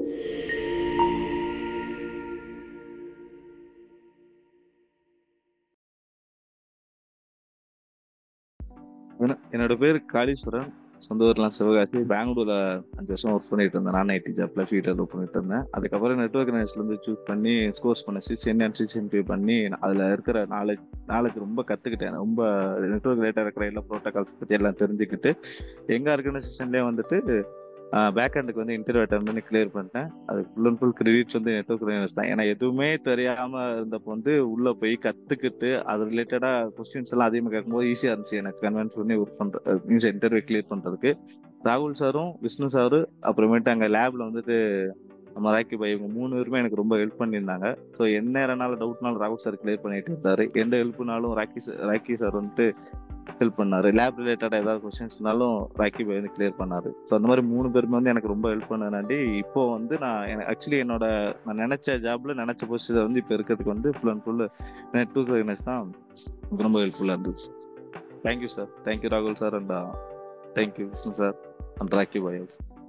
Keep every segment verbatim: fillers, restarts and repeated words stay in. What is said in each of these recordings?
என்ன- என்னோட பேர் காளீஸ்வரன். சொந்த ஊர்லாம் சிவகாசி. பெங்களூர்ல அஞ்சு வருஷம் ஒர்க் பண்ணிட்டு இருந்தேன். நான் ஐடி ஜாப்ல ஃபீல்டில் ஒர்க் பண்ணிட்டு இருந்தேன். அதுக்கப்புறம் நெட்ஒர்க் அனலிஸ்ட்ல இருந்து சூஸ் பண்ணி கோர்ஸ் பண்ண சிசிஎன் அண்ட் சிசிஎன்பி பண்ணி அதுல இருக்கிற நாலேஜ் நாலேஜ் ரொம்ப கத்துக்கிட்டேன். ரொம்ப நெட்ஒர்க் ரிலேட்டட் இருக்கிற எல்லா ப்ரோட்டோகால்ஸ் பத்தி எல்லாம் தெரிஞ்சுக்கிட்டு எங்க ஆர்கனைசேஷன்லயே வந்துட்டு பேக் ஹேண்டுக்கு வந்து இன்டர்வியூ அட்டன் பண்ணி கிளியர் பண்ணிட்டேன். அது ஃபுல் அண்ட் ஃபுல் கிரெடிட்ஸ் வந்து நெட்ஒர்க் அனலிஸ்ட் தான். ஏன்னா எதுவுமே தெரியாம இருந்தப்போ வந்து உள்ள போய் கத்துக்கிட்டு அது ரிலேட்டடா கொஸ்டின்ஸ் எல்லாம் அதிகமாக கேட்கும்போது ஈஸியா இருந்துச்சு எனக்கு கன்வென்ஸ் பண்ணி ஒர்க் பண்ற மீன்ஸ் இன்டர்வியூ கிளியர் பண்றதுக்கு. ராகுல் சாரும் விஷ்ணு சாரு அப்புறமேட்டு அங்க லேப்ல வந்துட்டு நம்ம ராக்கி பாய் இவங்க மூணு பேருமே எனக்கு ரொம்ப ஹெல்ப் பண்ணியிருந்தாங்க. ஸோ என்ன நேரம்னாலும் டவுட்னாலும் ராகுல் சார் கிளியர் பண்ணிட்டு இருந்தாரு. எந்த ஹெல்ப்னாலும் ராக்கி சார் ராக்கி சார் வந்துட்டு ஹெல்ப் பண்ணாரு. லேப் ரிலேட்டடா ஏதாவது கொஸ்டின்ஸ்னாலும் ராக்கி பாய் வந்து கிளியர் பண்ணாரு. ஸோ அந்த மாதிரி மூணு பேருமே வந்து எனக்கு ரொம்ப ஹெல்ப் பண்ணனாண்டி இப்போ வந்து நான் ஆக்சுவலி என்னோட நான் நினைச்ச ஜாப்ல நினைச்ச பொசிஷன் வந்து இப்போ இருக்கிறதுக்கு வந்து full and full network awareness தான் ரொம்ப ஹெல்ப்ஃபுல்லா இருந்துச்சு. Thank you sir. தேங்க்யூ ராகுல் sir and thank you Vishnu sir and Rocky பாய்.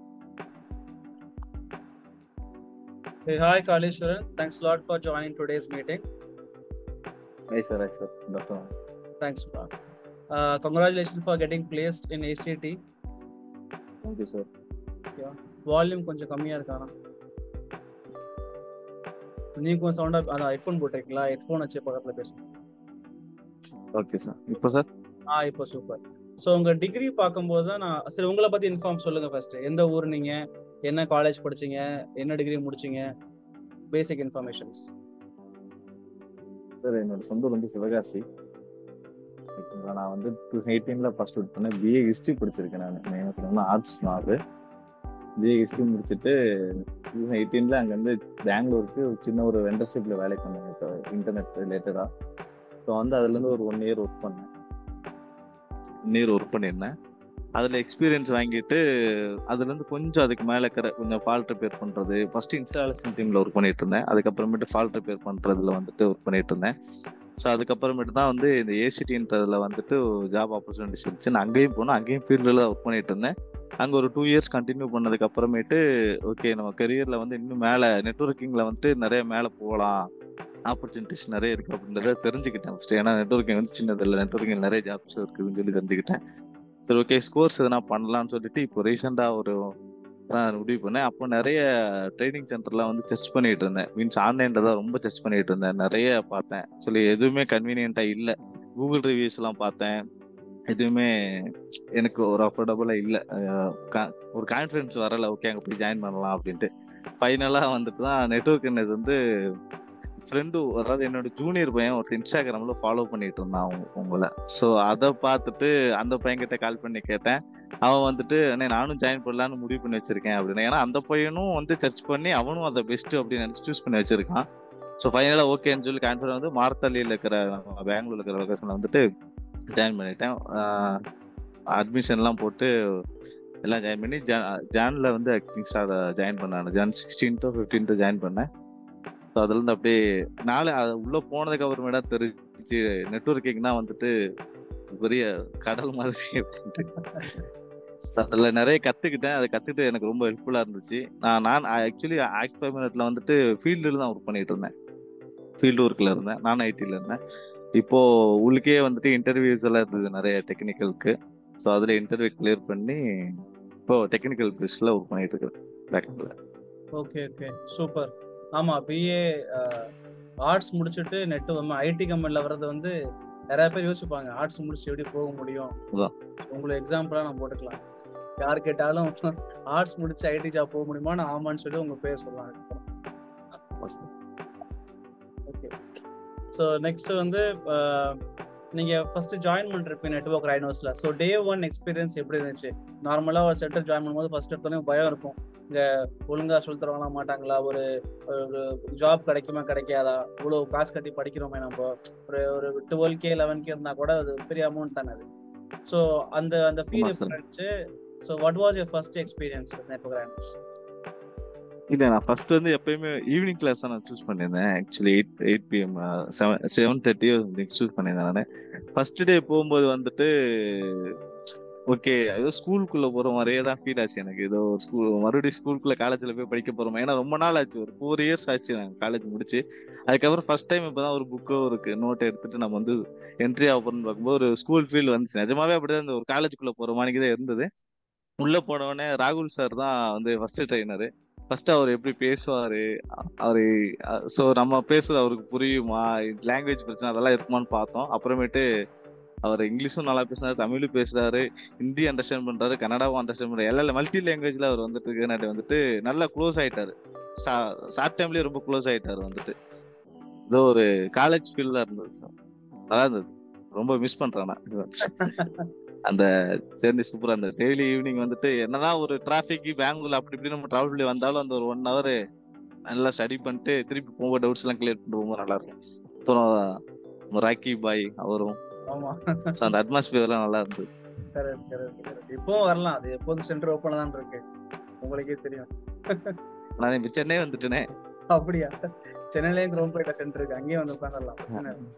Hey, hi Kalishwaran. Thanks a lot for joining today's meeting. Hi sir, hi sir. Doctor Thanks a lot. Uh, congratulations for getting placed in A C T. Thank you sir. Yeah. Volume கொஞ்சம் கம்மியா இருக்கானா? நீங்க கொஞ்சம் சவுண்டா அந்த iPhone போட்டுக்கீங்களா? Headphone வச்சு பக்கத்துல பேசுங்க. Okay sir. இப்போ சார்? ஆ இப்போ சூப்பர். ஸோ உங்க டிகிரி பார்க்கும்போது தான் நான் சரி உங்களை பத்தி இன்ஃபார்ம் சொல்லுங்க ஃபர்ஸ்ட். எந்த ஊர் நீங்க, என்ன காலேஜ் படிச்சீங்க, என்ன டிகிரி முடிச்சீங்க, பேசிக் இன்ஃபர்மேஷன்ஸ். சார் என்னோட சொந்த ஊர் வந்து சிவகாசி. நான் வந்து டூ தௌசண்ட் எயிட்டீன்ல ஃபர்ஸ்ட் அவுட் பண்ணேன். பிஏ ஹிஸ்ட்ரி படிச்சிருக்கேன். நான் என்ன சொல்லுவேன்னா ஆர்ட்ஸ் தான். அது பிஏ ஹிஸ்ட்ரி முடிச்சுட்டு டூ தௌசண்ட் எயிட்டீன்ல அங்கேருந்து பெங்களூருக்கு ஒரு சின்ன ஒரு வெண்டர்ஷிப்ல வேலைக்கு பண்ணேன். இப்போ இன்டர்நெட் ரிலேட்டடா. ஸோ வந்து அதுலேருந்து ஒரு ஒன் இயர் ஒர்க் பண்ணேன். ஒன் இயர் ஒர்க் பண்ணியிருந்தேன். அதில் எக்ஸ்பீரியன்ஸ் வாங்கிட்டு அதுலேருந்து கொஞ்சம் அதுக்கு மேலே இருக்கிற கொஞ்சம் ஃபால்ட் ரிப்பேர் பண்ணுறது, ஃபர்ஸ்ட் இன்ஸ்டாலேஷன் டீமில் ஒர்க் பண்ணிட்டு இருந்தேன். அதுக்கப்புறமேட்டு ஃபால்ட் ரிப்பேர் பண்ணுறதுல வந்துட்டு ஒர்க் பண்ணிட்டு இருந்தேன். ஸோ அதுக்கப்புறமேட்டு தான் வந்து இந்த ஏசிடின்றதுல வந்துட்டு ஜாப் ஆப்பர்ச்சுனிட்டிஸ் இருந்துச்சு. நான் அங்கேயும் போனேன். அங்கேயும் ஃபீல்டில் ஒர்க் பண்ணிட்டு இருந்தேன். அங்கே ஒரு டூ இயர்ஸ் கண்டினியூ பண்ணதுக்கு அப்புறமேட்டு ஓகே நம்ம கெரியரில் வந்து இன்னும் மேலே நெட்ஒர்க்கிங்கில் வந்துட்டு நிறைய மேலே போகலாம், ஆப்பர்ச்சுனிட்டிஸ் நிறைய இருக்குது அப்படின்றத தெரிஞ்சுக்கிட்டேன் ஃபஸ்ட்டு. ஏன்னா நெட்ஒர்க்கிங் வந்து சின்னது இல்லை, நெட்ஒர்க்கிங் நிறைய ஜாப்ஸ் இருக்குதுன்னு சொல்லி தெரிஞ்சுக்கிட்டேன். சரி ஓகே கோர்ஸ் எதனா பண்ணலாம்னு சொல்லிட்டு இப்போ ரீசெண்டாக ஒரு நான் முடிவு பண்ணேன். அப்போ நிறைய ட்ரைனிங் சென்டர்லாம் வந்து டெஸ்ட் பண்ணிட்டு இருந்தேன். மீன்ஸ் ஆன்லைனில் தான் ரொம்ப டெஸ்ட் பண்ணிட்டு இருந்தேன். நிறைய பார்த்தேன். சொல்லி எதுவுமே கன்வீனியன்ட்டாக இல்லை. கூகுள் ரிவ்யூஸ் எல்லாம் பார்த்தேன். எதுவுமே எனக்கு ஒரு அஃபோர்டபுளாக இல்லை. ஒரு கான்ஃபிடன்ஸ் வரலை. ஓகே அங்கே போய் ஜாயின் பண்ணலாம் அப்படின்ட்டு. ஃபைனலாக வந்துட்டு தான் நெட்ஒர்க் என்னது வந்து ஃப்ரெண்டு, அதாவது என்னோட ஜூனியர் பையன் ஒரு இன்ஸ்டாகிராம்ல ஃபாலோ பண்ணிட்டு இருந்தான் அவங்க உங்களை. ஸோ அதை பார்த்துட்டு அந்த பையன்கிட்ட கால் பண்ணி கேட்டேன். அவன் வந்துட்டு அண்ணே நானும் ஜாயின் பண்ணலான்னு முடிவு பண்ணி வச்சிருக்கேன் அப்படின்னு. ஏன்னா அந்த பையனும் வந்து சர்ச் பண்ணி அவனும் அதை பெஸ்ட் அப்படின்னு நினைச்சு சூஸ் பண்ணி வச்சிருக்கான். ஸோ ஃபைனலாக ஓகேன்னு சொல்லி கான்ஃபிடன்ஸ் வந்து மார்த்தள்ளியில் இருக்கிற பெங்களூர்ல இருக்கிற லொகேஷன்ல வந்துட்டு ஜாயின் பண்ணிட்டேன். அட்மிஷன்லாம் போட்டு எல்லாம் ஜாயின் பண்ணி ஜா ஜான்ல வந்து ஐ ஜாயின் பண்ணேன். ஜான் சிக்ஸ்டீன்த்தோ ஃபிஃப்டீன்த்தோ ஜாயின் பண்ணேன். ஸோ அதுல இருந்து அப்படியே நாலு அது உள்ள போனதுக்கு அப்புறமேடா தெரிஞ்சு நெட்ஒர்க்கிங்னா வந்துட்டு பெரிய கடல் மாதிரி அப்படின்ட்டு. அதில் நிறைய கற்றுக்கிட்டேன். அதை கற்றுக்கிட்டு எனக்கு ரொம்ப ஹெல்ப்ஃபுல்லாக இருந்துச்சு. நான் நான் ஆக்சுவலி ஆக்ட் ஃபைவ் மினிட்ல வந்துட்டு ஃபீல்டில் தான் ஒர்க் பண்ணிட்டு இருந்தேன். ஃபீல்டு ஒர்க்கில் இருந்தேன். நான் ஐடியில் இருந்தேன். இப்போ உள்ளுக்கே வந்துட்டு இன்டர்வியூஸ் எல்லாம் இருந்தது நிறைய டெக்னிக்கலுக்கு. ஸோ அதில் இன்டர்வியூ கிளியர் பண்ணி இப்போ டெக்னிக்கல் பேஸில் ஒர்க் பண்ணிட்டு இருக்கேன் பேக்கெண்டில். Okay okay super. ஆமாம் பிஏ ஆர்ட்ஸ் முடிச்சுட்டு நெட்டு ஐடி கம்பெனியில் வர்றது வந்து நிறைய பேர் யோசிப்பாங்க, ஆர்ட்ஸ் முடிச்சு எப்படி போக முடியும். உங்களுக்கு எக்ஸாம்பிளாக நான் போட்டுக்கலாம். யார் கேட்டாலும் ஆர்ட்ஸ் முடிச்சு ஐடி ஜாப் போக முடியுமா, நான் ஆமான்னு சொல்லி உங்க பேர் சொல்லலாம். ஓகே ஸோ நெக்ஸ்ட் வந்து நீங்க ஃபர்ஸ்ட் ஜாயின் பண்ணிருப்பீங்க நெட்வொர்க் ரைனோஸ்ல. ஸோ டே ஒன் எக்ஸ்பீரியன்ஸ் எப்படி இருந்துச்சு? நார்மலா ஒரு சென்டர் ஜாயின் பண்ணும்போது ஃபர்ஸ்ட் எடுத்தோன்னே பயம் இருக்கும். இங்க ஒழுங்கா சொல்லி தருவாங்களா மாட்டாங்களா, ஒரு ஒரு ஜாப் கிடைக்குமா கிடைக்காதா, இவ்வளவு காசு கட்டி படிக்கிறோமே நம்ம, ஒரு ஒரு டுவெல் கே லெவன் கே இருந்தா கூட அது பெரிய அமௌண்ட் தானே அது. ஸோ அந்த அந்த ஃபீல் எப்படி இருந்துச்சு? So what was your first experience with network Rhinos? இல்லை நான் ஃபர்ஸ்ட் வந்து எப்பயுமே ஈவினிங் கிளாஸ் தான் நான் சூஸ் பண்ணியிருந்தேன். Actually eight eight PM seven seven தேர்ட்டியோ சூஸ் பண்ணியிருந்தேன். நான் ஃபர்ஸ்ட் டே போகும்போது வந்துட்டு ஓகே. ஏதோ ஸ்கூலுக்குள்ள போற மாரியே தான் ஃபீல் ஆச்சு எனக்கு. ஏதோ ஸ்கூல் மறுபடியும் ஸ்கூலுக்குள்ள காலேஜ்ல போய் படிக்க போறோமா. ஏன்னா ரொம்ப நாள் ஆச்சு. ஒரு நான்கு இயர்ஸ் ஆச்சு நாங்க காலேஜ் முடிச்சு. அதுக்கப்புறம் ஃபர்ஸ்ட் டைம் இப்பதான் ஒரு புக்கோ ஒரு நோட் எடுத்துட்டு நம்ம வந்து என்ட்ரி ஆக போறோம்னு பார்க்கும்போது ஒரு ஸ்கூல் ஃபீல் வந்துச்சு. நிஜமாவே அப்படிதான் இந்த ஒரு காலேஜுக்குள்ள போற மாதிரி தான் இருந்தது. உள்ள போன உடனே ராகுல் சார் தான் வந்து ஃபர்ஸ்ட் ட்ரெயினரு. ஃபர்ஸ்ட் அவர் எப்படி பேசுவாரு, அ- அவரு ஸோ நம்ம பேசுறது அவருக்கு புரியுமா, லாங்குவேஜ் பிரச்சனை அதெல்லாம் இருக்குமான்னு பார்த்தோம். அப்புறமேட்டு அவர் இங்கிலீஷும் நல்லா பேசுறாரு, தமிழும் பேசுறாரு, ஹிந்தி அண்டர்ஸ்டாண்ட் பண்றாரு, கன்னடாவும் அண்டர்ஸ்டாண்ட் பண்றாரு. எல்லா மல்டி லாங்குவேஜ்ல அவர் வந்துட்டு இருக்கனாட்டி வந்துட்டு நல்லா க்ளோஸ் ஆயிட்டாரு. ஷார்ட் டைம்லயே ரொம்ப க்ளோஸ் ஆயிட்டாரு வந்துட்டு. ஏதோ ஒரு காலேஜ் ஃபீல் தான் இருந்தது சார். நல்லா இருந்தது. ரொம்ப மிஸ் பண்றேன் நான். அந்த ஜெர்னி சூப்பரா இருந்தது. டெய்லி ஈவினிங் வந்துட்டு என்னதான் ஒரு டிராபிக் பெங்களூர்ல அப்படி இப்படி நம்ம டிராவல் பண்ணி வந்தாலும் அந்த ஒரு ஒன் ஹவர் நல்லா ஸ்டடி பண்ணிட்டு திருப்பி போகும்போது டவுட்ஸ் எல்லாம் கிளியர் பண்ணிட்டு போகும்போது நல்லா இருக்கும். அப்புறம் ராக்கி பாய் அவரும் ஆமா, so அந்த அட்மாஸ்பியர் எல்லாம் நல்லா இருந்தது. Correct correct correct. இப்பவும் வரலாம், அது எப்போதும் சென்டர் ஓப்பனா தான் இருக்கு, உங்களுக்கே தெரியும். நான் இப்ப சென்னை வந்துட்டேனே. அப்படியா? சென்னையிலேயும் குரோம்பேட்டை சென்டர் இருக்கு, அங்கேயும் வந்து உட்காந்துடலாம், பிரச்சனை இல்லை.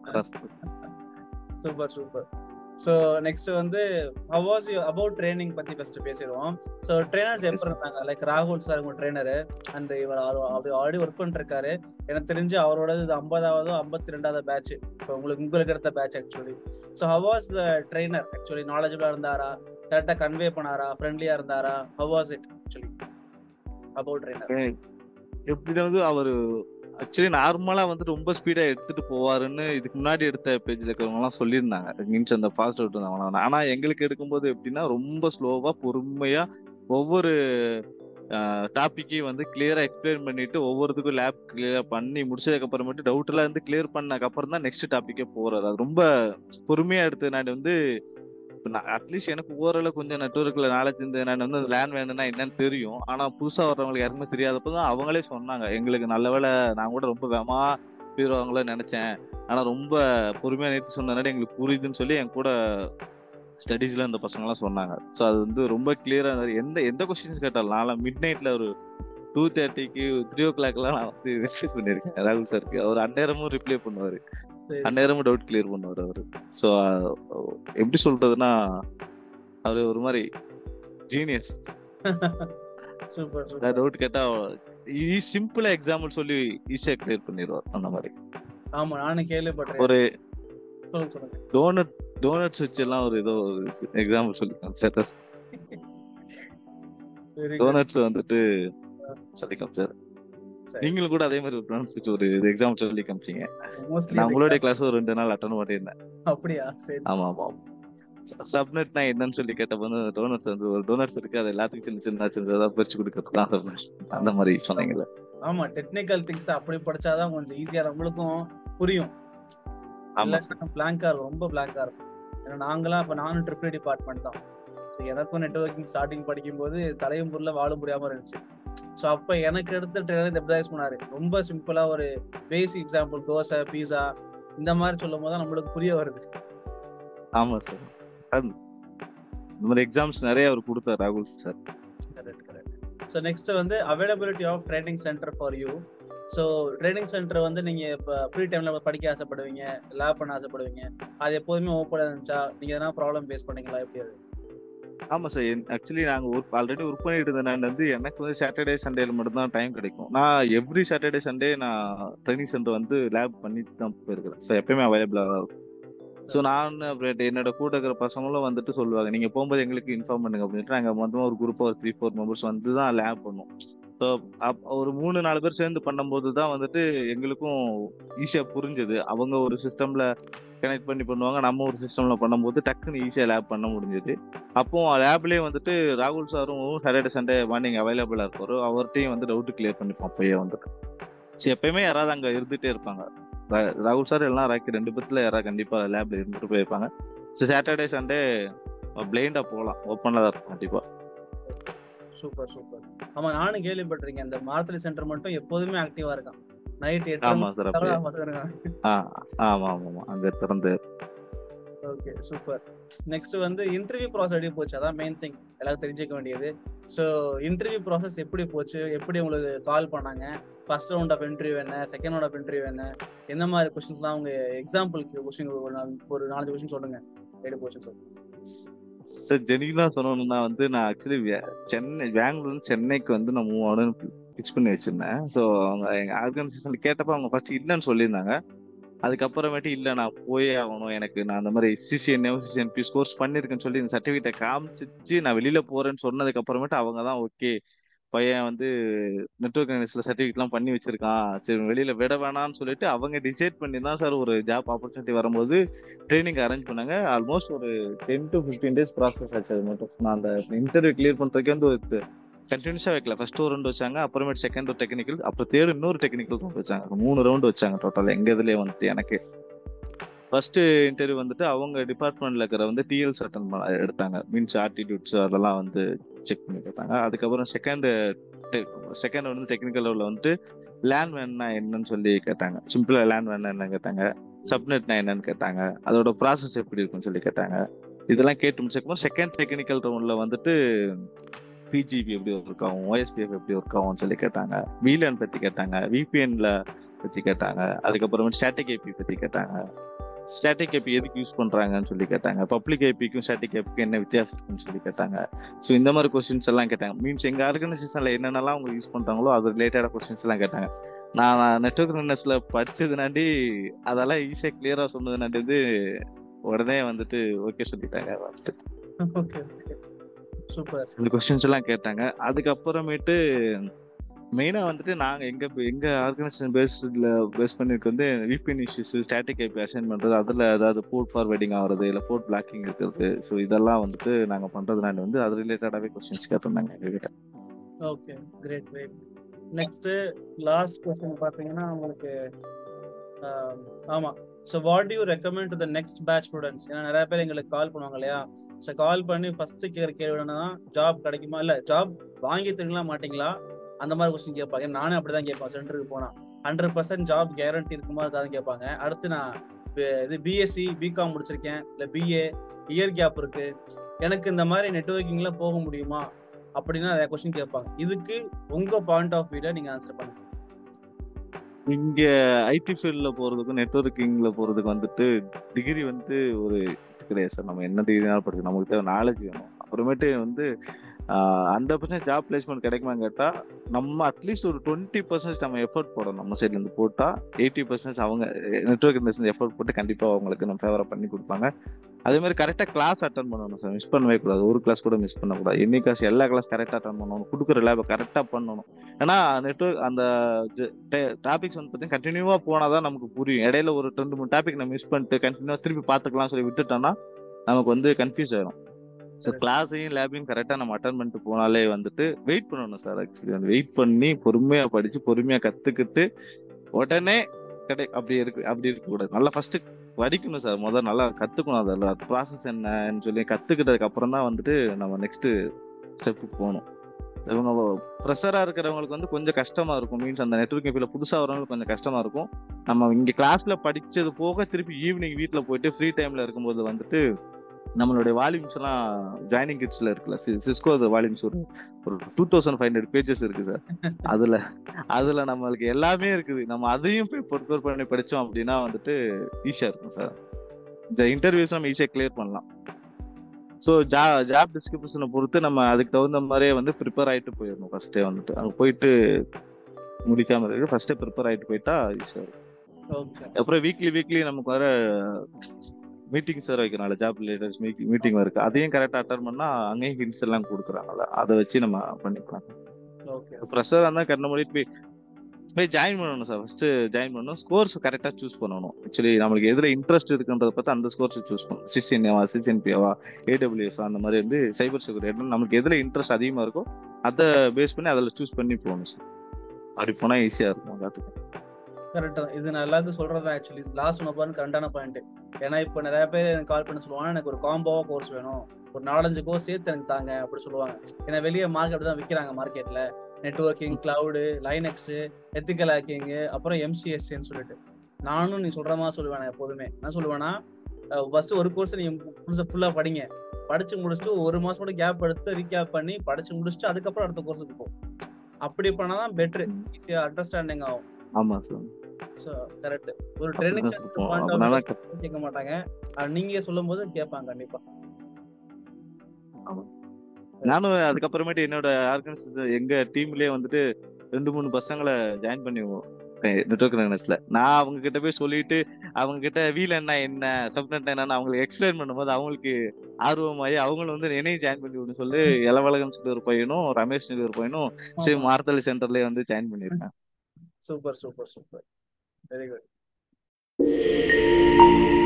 Super super. ஸோ நெக்ஸ்ட் வந்து how was you about training பத்தி ஃபர்ஸ்ட் பேசிடுவோம். ஸோ ட்ரைனர்ஸ் எப்படி இருந்தாங்க? லைக் ராகுல் சார் உங்க ட்ரைனரு, அண்ட் இவர் அப்படி ஆல்ரெடி ஒர்க் பண்ணிருக்காரு. எனக்கு தெரிஞ்சு அவரோட இது ஐம்பதாவதோ ஐம்பத்தி ரெண்டாவது பேட்ச், இப்போ உங்களுக்கு உங்களுக்கு எடுத்த batch actually. So how was the trainer actually? நாலேஜபிளா இருந்தாரா, கரெக்டாக கன்வே பண்ணாரா, ஃப்ரெண்ட்லியா இருந்தாரா? how was it actually about trainer? எப்படி வந்து அவரு ஆக்சுவலி நார்மலா வந்து ரொம்ப ஸ்பீடா எடுத்துட்டு போவாருன்னு இதுக்கு முன்னாடி எடுத்த பேஜ்ல இருக்கிறவங்க எல்லாம் சொல்லியிருந்தாங்க. மீன்ஸ் அந்த ஃபாஸ்ட் அவுட் இருந்தாங்க. ஆனா எங்களுக்கு எடுக்கும்போது எப்படின்னா ரொம்ப ஸ்லோவா பொறுமையா ஒவ்வொரு டாபிக்கையும் வந்து கிளியரா எக்ஸ்பிளைன் பண்ணிட்டு ஒவ்வொருத்துக்கும் லேப் கிளியரா பண்ணி முடிச்சதுக்கு அப்புறமேட்டு டவுட் எல்லாம் வந்து கிளியர் பண்ணதுக்கு அப்புறம் தான் நெக்ஸ்ட் டாபிக்கே போறாரு. அது ரொம்ப பொறுமையா எடுத்ததுனால வந்து அட்லீஸ்ட் எனக்கு ஓரளவு கொஞ்சம் நெட்ஒர்க்ல நாலேஜ் இருந்தது. நான் வந்து லேண்ட் வேணும்னா என்னன்னு தெரியும். ஆனா புதுசா வர்றவங்களுக்கு யாருமே தெரியாதப்பதான் அவங்களே சொன்னாங்க எங்களுக்கு நல்ல வேலை, நான் கூட ரொம்ப வேகமா போயிருவாங்களோ நினைச்சேன், ஆனா ரொம்ப பொறுமையா நேற்று சொன்னதுனால எங்களுக்கு புரியுதுன்னு சொல்லி என் கூட ஸ்டடீஸ்ல இந்த பசங்க எல்லாம் சொன்னாங்க. ஸோ அது வந்து ரொம்ப கிளியரா எந்த எந்த கொஸ்டின்ஸ் கேட்டாலும் நான் மிட் நைட்ல ஒரு டூ தேர்ட்டிக்கு த்ரீ ஓ கிளாக் எல்லாம் நான் வந்து மெசேஜ் பண்ணியிருக்கேன் ராகுல் சாருக்கு. அவர் அந்நேரமும் ரிப்ளை பண்ணுவாரு, அந்நேரமும் டவுட் கிளியர் பண்ணுவார் அவரு. ஸோ எப்படி சொல்றதுன்னா அவரு ஒரு மாதிரி ஜீனியஸ். டவுட் கேட்டா சிம்பிளா எக்ஸாம்பிள் சொல்லி ஈஸியா கிளியர் பண்ணிடுவார் அந்த மாதிரி. ஆமா, நானும் கேள்விப்பட்டேன். ஒரு சொல்லுங்க சொல்லுங்க. டோனட் டோனட்ஸ் வச்சு எல்லாம் ஒரு ஏதோ எக்ஸாம்பிள் சொல்லிருக்காங்க. டோனட்ஸ் வந்துட்டு சொல்லி காமிச்சாரு. நீங்களும் கூட அதே மாதிரி ஒரு டோனட்ஸ் வச்சு ஒரு எக்ஸாம்பிள் சொல்லி காமிச்சீங்க. நான் உங்களுடைய கிளாஸ் ஒரு ரெண்டு நாள் அட்டன் பண்ணியிருந்தேன். அப்படியா? சரி. ஆமா ஆமா. சப்நெட்னா என்னன்னு சொல்லி கேட்டப்ப வந்து டோனட்ஸ் வந்து ஒரு டோனட்ஸ் இருக்கு, அது எல்லாத்துக்கும் சின்ன சின்ன சின்னதா பிரிச்சு கொடுக்கறது அந்த மாதிரி சொன்னீங்கல்ல. ஆமா, டெக்னிக்கல் திங்ஸ் அப்படி படிச்சாதான் கொஞ்சம் ஈஸியா நம்மளுக்கும் புரியும். பிளாங்கா இருக்கும், ரொம்ப பிளாங்கா இருக்கும். ஏன்னா நாங்களாம் இப்ப நானும் ட்ரிபிள் டிபார்ட்மெண்ட் தான். எனக்கும் நெட்வொர்க்கிங் ஸ்டார்டிங் படிக்கும் போது தலையும் புரியல வாழும் புரியாம இருந்துச்சு. ஸோ அப்ப எனக்கு எடுத்த ட்ரெயினர் எப்டாய்ஸ் பண்ணாரு. ரொம்ப சிம்பிளா ஒரு பேசிக் எக்ஸாம்பிள், தோசை பீஸா இந்த மாதிரி சொல்லும் போது நம்மளுக்கு புரிய வருது. ஆமா சார், இந்த மாதிரி எக்ஸாம்ஸ் நிறைய அவர் கொடுத்தார் ராகுல் sir. Correct correct. So next வந்து availability of training center for you. So training center வந்து நீங்க இப்போ ஃப்ரீ டைம்ல படிக்க ஆசைப்படுவீங்க, லேப் பண்ண ஆசைப்படுவீங்க, அது எப்போதுமே ஓப்பனா இருந்துச்சா? நீங்க எதனா ப்ராப்ளம் ஃபேஸ் பண்ணீங்களா? எப்படி அது? ஆமா சார், ஆக்சுவலி நாங்க ஒர்க் ஆல்ரெடி ஒர்க் பண்ணிட்டு இருந்தேன். வந்து எனக்கு வந்து சாட்டர்டே சண்டேல மட்டும் தான் டைம் கிடைக்கும். நான் எவ்ரி சாட்டர்டே சண்டே நான் ட்ரைனிங் சென்டர் வந்து லேப் பண்ணிட்டு தான் போயிருக்கிறேன். ஸோ எப்பயுமே அவைலபிளா தான் இருக்கும். ஸோ நான் அப்புறம் என்னோட கூட இருக்கிற பசங்களும் வந்துட்டு சொல்லுவாங்க, நீங்க போகும்போது எங்களுக்கு இன்ஃபார்ம் பண்ணுங்க அப்படின்ட்டு. நாங்கள் மொத்தமாக ஒரு குரூப் ஒரு த்ரீ ஃபோர் மெம்பர்ஸ் வந்து தான் லேப் பண்ணுவோம். ஸோ ஒரு மூணு நாலு பேர் சேர்ந்து பண்ணும்போது தான் வந்துட்டு எங்களுக்கும் ஈஸியா புரிஞ்சது. அவங்க ஒரு சிஸ்டம்ல கனெக்ட் பண்ணி பண்ணுவாங்க, நம்ம ஒரு சிஸ்டம்ல பண்ணும்போது டக்குன்னு ஈஸியா லேப் பண்ண முடிஞ்சது. அப்போ லேப்லயே வந்துட்டு ராகுல் சாரும் சாட்டர்டே சண்டே மார்னிங் அவைலபிளா இருப்பாரு. அவர்கிட்டையும் வந்து டவுட் கிளியர் பண்ணிப்போம் அப்பயே வந்துட்டு. ஸோ எப்பயுமே யாராவது அங்க இருந்துட்டே இருப்பாங்க. ராகுல் சார் எல்லாம் ராக்கி ரெண்டு பேத்துல யாராவது கண்டிப்பா லேப்ல இருந்துட்டு போயிருப்பாங்க. ஸோ சாட்டர்டே சண்டே பிளைண்டா போகலாம், ஓப்பன்ல தான் இருக்கும் கண்டிப்பா. Super super. ஆமா, நானும் கேள்விப்பட்டிருக்கேன். இந்த மார்த்தலி சென்டர் மட்டும் எப்போதுமே ஆக்டிவா இருக்கான். நைட் எட்டு ஆமா சார், ஆமா ஆமா அங்க திறந்து. Okay super. நெக்ஸ்ட் வந்து இன்டர்வியூ ப்ராசஸ் எப்படி போச்சு? அதான் மெயின் திங் எல்லாரும் தெரிஞ்சுக்க வேண்டியது. ஸோ இன்டர்வியூ ப்ராசஸ் எப்படி போச்சு? எப்படி உங்களுக்கு கால் பண்ணாங்க? ஃபர்ஸ்ட் ரவுண்ட் ஆஃப் இன்டர்வியூ என்ன, செகண்ட் ரவுண்ட் ஆஃப் இன்டர்வியூ என்ன, என்ன மாதிரி கொஸ்டின்ஸ்லாம் அவங்க எக்ஸாம்பிளுக்கு கொஸ்டின் ஒரு நாலஞ்சு கொஸ்டின் சொல்லுங்க எப்படி போச்சு சொல்லுங்க. சார் ஜெனியூனா சொல்லணும்னா வந்து நான் ஆக்சுவலி சென்னை பெங்களூர் சென்னைக்கு வந்து நான் மூவ் ஆகணும்னு ஃபிக்ஸ் பண்ணி வச்சிருந்தேன். ஸோ அவங்க எங்க ஆர்கனைசேஷன்ல கேட்டப்ப அவங்க ஃபர்ஸ்ட் இல்லைன்னு சொல்லியிருந்தாங்க. அதுக்கப்புறமேட்டு இல்லை நான் போயே ஆகணும், எனக்கு நான் அந்த மாதிரி சிசிஎன்ஏ சிசிஎன்பி கோர்ஸ் பண்ணியிருக்கேன்னு சொல்லி இந்த சர்டிஃபிகேட்டை காமிச்சிச்சு நான் வெளியில போறேன்னு சொன்னதுக்கு அப்புறமேட்டு அவங்க தான் ஓகே பையன் வந்து நெட்வொர்க் அனலிஸ்ட்ல சர்டிஃபிகேட்லாம் பண்ணி வச்சிருக்கான், சரி வெளியில விட வேணாம்னு சொல்லிட்டு அவங்க டிசைட் பண்ணி தான் சார் ஒரு ஜாப் ஆப்பர்ச்சுனிட்டி வரும்போது ட்ரைனிங் அரேஞ்ச் பண்ணாங்க. ஆல்மோஸ்ட் ஒரு ten to fifteen days process ஆச்சு. அது மட்டும் நான் அந்த இன்டர்வியூ கிளியர் பண்றதுக்கு வந்து ஒரு கண்டினியூஸா வைக்கல. ஃபர்ஸ்ட் ஒரு ரவுண்ட் வச்சாங்க, அப்புறமேட்டு செகண்ட் ஒரு டெக்னிக்கல், அப்புறம் தேர்ட் இன்னொரு டெக்னிக்கல் ரவுண்ட் வச்சாங்க. மூணு ரவுண்ட் வச்சாங்க டோட்டல் எங்க இதுலயே வந்துட்டு. எனக்கு ஃபர்ஸ்ட் இன்டர்வியூ வந்துட்டு அவங்க டிபார்ட்மெண்ட்ல இருக்கிற வந்து டிஎல்ஸ் அட்டன் பண்ண எடுத்தாங்க, மீன்ஸ் ஆட்டிடியூட்ஸ் அதெல்லாம் வந்து செக் பண்ணி பார்த்தாங்க. அதுக்கப்புறம் செகண்ட் செகண்ட் வந்து டெக்னிக்கல் லெவலில் வந்துட்டு லேண்ட் வேணும்னா என்னன்னு சொல்லி கேட்டாங்க. சிம்பிளா லேண்ட் வேணும்னா என்ன கேட்டாங்க, சப்நெட்னா என்னன்னு கேட்டாங்க, அதோட ப்ராசஸ் எப்படி இருக்குன்னு சொல்லி கேட்டாங்க. இதெல்லாம் கேட்டு முடிச்சக்கப்புறம் செகண்ட் டெக்னிக்கல் ரவுண்ட்ல வந்துட்டு பிஜிபி எப்படி ஒர்க் ஆகும், ஓஎஸ்பிஎஃப் எப்படி ஒர்க் ஆகும்னு சொல்லி கேட்டாங்க. விலேன் பத்தி கேட்டாங்க, விபிஎன்ல பத்தி கேட்டாங்க, அதுக்கப்புறம் ஸ்டாட்டிக் ஏபி பத்தி கேட்டாங்க, ஸ்டாட்டிக் ஏபி எதுக்கு யூஸ் பண்றாங்கன்னு சொல்லி கேட்டாங்க, பப்ளிக் ஏபிக்கும் ஸ்டாட்டிக் ஏபிக்கும் என்ன வித்தியாசம் இருக்குன்னு சொல்லி கேட்டாங்க. ஸோ இந்த மாதிரி கொஸ்டின்ஸ் எல்லாம் கேட்டாங்க. மீன்ஸ் எங்க ஆர்கனைசேஷன்ல என்னென்னலாம் அவங்க யூஸ் பண்றாங்களோ அது ரிலேட்டடான கொஸ்டின்ஸ் எல்லாம் கேட்டாங்க. நான் நெட்வொர்க் அனலிஸ்ட்ல படிச்சதுனாண்டி அதெல்லாம் ஈஸியா கிளியரா சொன்னதுனாண்டி வந்து உடனே வந்துட்டு ஓகே சொல்லிட்டாங்க. வந்துட்டு ஓகே சூப்பர். இந்த கொஸ்டின்ஸ் எல்லாம் கேட்டாங்க. அதுக்கப்புறமேட்டு மெயினா வந்துட்டு நாங்க எங்க எங்க ஆர்கனைசேஷன் பேஸ்ல பேஸ் பண்ணிருக்கு வந்து VPN issues, static IP assign பண்றது, அதுல ஏதாவது போர்ட் ஃபார்வர்டிங் ஆகுறது இல்ல போர்ட் பிளாக்கிங் இருக்கிறது. ஸோ இதெல்லாம் வந்துட்டு நாங்க பண்றதுனால வந்து அது ரிலேட்டடாவே கொஸ்டின்ஸ் கேட்டிருந்தாங்க எங்ககிட்ட. Okay great great. Next last question பாத்தீங்கன்னா உங்களுக்கு ஆமா so what do you recommend to the next batch students? ஏன்னா நிறைய பேர் எங்களுக்கு கால் பண்ணுவாங்க இல்லையா. ஸோ கால் பண்ணி ஃபர்ஸ்ட் கேட்குற கேள்வி என்னன்னா ஜாப் கிடைக்குமா, இல்லை ஜாப் வாங்கி தருங்களா மாட்டீங்களா, அந்த மாதிரி கொஸ்டின் கேட்பாங்க. நானும் அப்படிதான் கேட்பேன். சென்டருக்கு போனா ஹண்ட்ரட் பர்சன்ட் ஜாப் கேரண்டி இருக்குமா அதான் கேட்பாங்க. அடுத்து நான் இது பிஎஸ்சி பிகாம் முடிச்சிருக்கேன், இல்லை பிஏ இயர் கேப் இருக்கு, எனக்கு இந்த மாதிரி நெட்வொர்க்கிங்ல போக முடியுமா அப்படின்னா நிறைய கொஸ்டின் கேட்பாங்க. இதுக்கு உங்க பாயிண்ட் ஆஃப் வியூல நீங்க ஆன்சர் பண்ணுங்க. இங்க ஐடி ஃபீல்ட்ல போறதுக்கும் நெட்வொர்க்கிங்ல போறதுக்கு வந்துட்டு டிகிரி வந்து ஒரு கிடையாது சார். நம்ம என்ன டிகிரினாலும் படிச்சு நமக்கு தேவை நாலேஜ் வேணும். அப்புறமேட்டு வந்து ஹண்ட்ரட் பர்சன்ட் ஜாப் பிளேஸ்மெண்ட் கிடைக்குமான்னு கேட்டா நம்ம அட்லீஸ்ட் ஒரு டுவெண்ட்டி பர்சன்ட் நம்ம எஃபர்ட் போடணும். நம்ம சைட்ல இருந்து போட்டா எயிட்டி பர்சன்ட் அவங்க நெட்வொர்க் இண்டஸ்ட்ரி எஃபர்ட் போட்டு கண்டிப்பா அவங்களுக்கு நம்ம ஃபேவரா பண்ணி கொடுப்பாங்க. அதே மாதிரி கரெக்டா கிளாஸ் அட்டன் பண்ணணும் சார். மிஸ் பண்ணவே கூடாது, ஒரு கிளாஸ் கூட மிஸ் பண்ணக்கூடாது. எனி கிளாஸ் எல்லா கிளாஸ் கரெக்டா அட்டன் பண்ணணும், கொடுக்குற லேபை கரெக்டா பண்ணணும். ஏன்னா நெட்வொர்க் அந்த டாபிக்ஸ் வந்து பார்த்தீங்கன்னா கண்டினியூவா போனாதான் நமக்கு புரியும். இடையில ஒரு ரெண்டு மூணு டாபிக் நம்ம மிஸ் பண்ணிட்டு கண்டினியூவா திருப்பி பார்த்துக்கலாம் சொல்லி விட்டுட்டோம்னா நமக்கு வந்து கன்ஃபியூஸ் ஆயிடும். ஸோ கிளாஸையும் லேபையும் கரெக்டாக நம்ம அட்டன் பண்ணிட்டு போனாலே வந்துட்டு வெயிட் பண்ணணும் சார். ஆக்சுவலி வந்து வெயிட் பண்ணி பொறுமையா படிச்சு பொறுமையா கத்துக்கிட்டு உடனே கிடை அப்படி இருக்கு அப்படி இருக்கக்கூடாது. நல்லா ஃபர்ஸ்ட் படிக்கணும் சார். முதல்ல நல்லா கத்துக்கணும், அதில் ப்ராசஸ் என்னன்னு சொல்லி கத்துக்கிட்டதுக்கு அப்புறம் தான் வந்துட்டு நம்ம நெக்ஸ்ட் ஸ்டெப்புக்கு போகணும். இவங்க ப்ரெஷரா இருக்கிறவங்களுக்கு வந்து கொஞ்சம் கஷ்டமா இருக்கும். மீன்ஸ் அந்த நெட்வொர்க் ஃபீல்ட்ல புதுசா வரவங்களுக்கு கொஞ்சம் கஷ்டமா இருக்கும். நம்ம இங்க கிளாஸ்ல படிச்சது போக திருப்பி ஈவினிங் வீட்டுல போயிட்டு ஃப்ரீ டைம்ல இருக்கும்போது வந்துட்டு நம்மளுடைய வால்யூம்ஸ் எல்லாம் ஜாயினிங் கிட்ஸ்ல இருக்குல்ல, சிஸ்கோ வால்யூம்ஸ் ஒரு ஒரு two thousand five hundred pages இருக்கு சார். அதுல அதுல நம்மளுக்கு எல்லாமே இருக்குது. நம்ம அதையும் போய் ப்ரிப்பேர் பண்ணி படிச்சோம் அப்படின்னா வந்துட்டு ஈஸியா இருக்கும் சார். இந்த இன்டர்வியூஸ் நம்ம ஈஸியா கிளியர் பண்ணலாம். ஸோ ஜா ஜாப் டிஸ்கிரிப்ஷனை பொறுத்து நம்ம அதுக்கு தகுந்த மாதிரியே வந்து ப்ரிப்பேர் ஆகிட்டு போயிடணும். ஃபர்ஸ்டே வந்துட்டு அங்கே போயிட்டு முடிக்காம இருக்கு, ஃபர்ஸ்டே ப்ரிப்பேர் ஆகிட்டு போயிட்டா ஈஸியாக இருக்கும். அப்புறம் வீக்லி வீக்லி நமக்கு வர மீட்டிங் சார் வைக்கிறனால ஜாப் ரிலேட்டட் மீட்டிங் இருக்கு, அதையும் கரெக்டாக அட்டன் பண்ணா அங்கேயும் ஹிண்ட்ஸ் எல்லாம் கொடுக்குறாங்கல்ல, அதை வச்சு நம்ம பண்ணிக்கலாம். ப்ரெஷராக இருந்தால் கண்ண மூடிட்டு போய் போய் ஜாயின் பண்ணணும் சார். ஃபர்ஸ்ட் ஜாயின் பண்ணணும், ஸ்கோர்ஸ் கரெக்டாக சூஸ் பண்ணணும். ஆக்சுவலி நம்மளுக்கு எதில் இன்ட்ரெஸ்ட் இருக்குன்றத பார்த்து அந்த ஸ்கோர்ஸ் சூஸ் பண்ணணும். சிசிஎன்ஏவா சிசிஎன்பிஏவா ஏடபிள்யூஎஸ் அந்த மாதிரி வந்து சைபர் செக்யூரிட்டி நமக்கு எதில் இன்ட்ரெஸ்ட் அதிகமாக இருக்கோ அதை பேஸ் பண்ணி அதில் சூஸ் பண்ணி போகணும் சார். அப்படி போனால் ஈஸியாக இருக்கும் எல்லாத்துக்கும். கரெக்டா இது நான் எல்லாருக்கும் சொல்றதா. ஆக்சுவலி லாஸ்ட் ஒன் பாருங்க கரெக்டான பாயிண்ட். ஏன்னா இப்போ நிறைய பேர் எனக்கு கால் பண்ணி சொல்லுவாங்க எனக்கு ஒரு காம்போவா கோர்ஸ் வேணும், ஒரு நாலஞ்சு கோர்ஸ் சேர்த்து எனக்கு தாங்க அப்படி சொல்லுவாங்க. ஏன்னா வெளியே மார்க்கெட் தான் விற்கிறாங்க மார்க்கெட்ல, networking, cloud, Linux, ethical hacking, அப்புறம் எம்சிஎஸ்ன்னு சொல்லிட்டு. நானும் நீ சொல்ற மாதிரி சொல்லுவேன். எப்போதுமே என்ன சொல்லுவேன்னா ஃபர்ஸ்ட் ஒரு கோர்ஸ் நீங்க ஃபுல்லா படிங்க, படிச்சு முடிச்சுட்டு ஒரு மாசம் கூட கேப் எடுத்து ரீகேப் பண்ணி படிச்சு முடிச்சுட்டு அதுக்கப்புறம் அடுத்த கோர்ஸுக்கு போ. அப்படி பண்ணாதான் பெட்டர், ஈஸியா அண்டர்ஸ்டாண்டிங் ஆகும். ஆமா சார். So correct. ஒரு ட்ரெயினிங் கேட்க மாட்டாங்க, நீங்க சொல்லும் போது கேட்பாங்க கண்டிப்பா. ஆமா. நானும் அதுக்கப்புறமேட்டு என்னோட ஆர்கனைசேஷன் எங்க டீம்லயே வந்துட்டு ரெண்டு மூணு பசங்களை ஜாயின் பண்ணி நெட்வொர்க் ரெகனைஸ்ல நான் அவங்க கிட்ட போய் சொல்லிட்டு அவங்க கிட்ட வீல் என்ன என்ன சப்நெட் என்னன்னு அவங்களுக்கு எக்ஸ்பிளைன் பண்ணும்போது அவங்களுக்கு ஆர்வமாயி அவங்களும் வந்து என்னையும் ஜாயின் பண்ணி விடுன்னு சொல்லி இளவழகன் சொல்லி ஒரு பையனும் ரமேஷ் சொல்லி ஒரு பையனும் சேம் மார்த்தலி சென்டர்லயே வந்து ஜாயின் பண்ணிருக்கேன். Super super super very good.